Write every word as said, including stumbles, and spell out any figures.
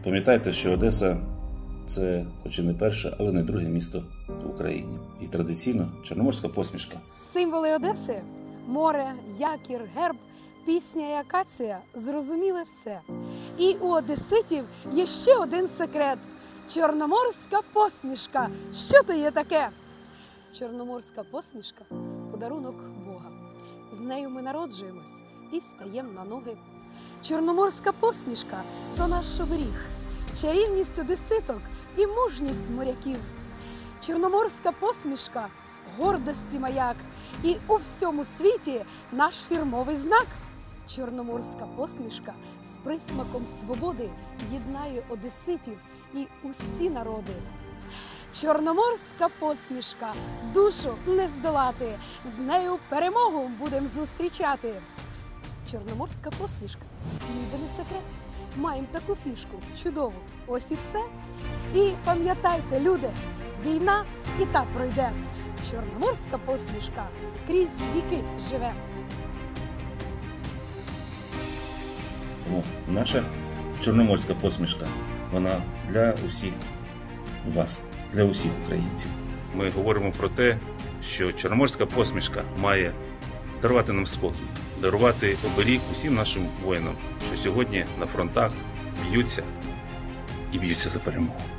Пам'ятайте, що Одеса – це хоч і не перше, але не друге місто в Україні. І традиційно чорноморська посмішка. Символи Одеси – море, якір, герб, пісня і акація – зрозуміли все. І у одеситів є ще один секрет – чорноморська посмішка. Що то є таке? Чорноморська посмішка – подарунок Бога. З нею ми народжуємось і стаємо на ноги. Чорноморська посмішка – то наш оберіг, чарівність одеситок і мужність моряків. Чорноморська посмішка – гордості маяк і у всьому світі наш фірмовий знак. Чорноморська посмішка з присмаком свободи єднає одеситів і усі народи. Чорноморська посмішка – душу не здолати, з нею перемогу будемо зустрічати. Чорноморська посмішка – ніби не секрет. Маємо таку фішку чудову. Ось і все. І пам'ятайте, люди, війна і так пройде. Чорноморська посмішка крізь віки живе. Тому наша чорноморська посмішка, вона для усіх вас, для усіх українців. Ми говоримо про те, що чорноморська посмішка має дарувати нам спокій, дарувати оберіг усім нашим воїнам, що сьогодні на фронтах б'ються і б'ються за перемогу.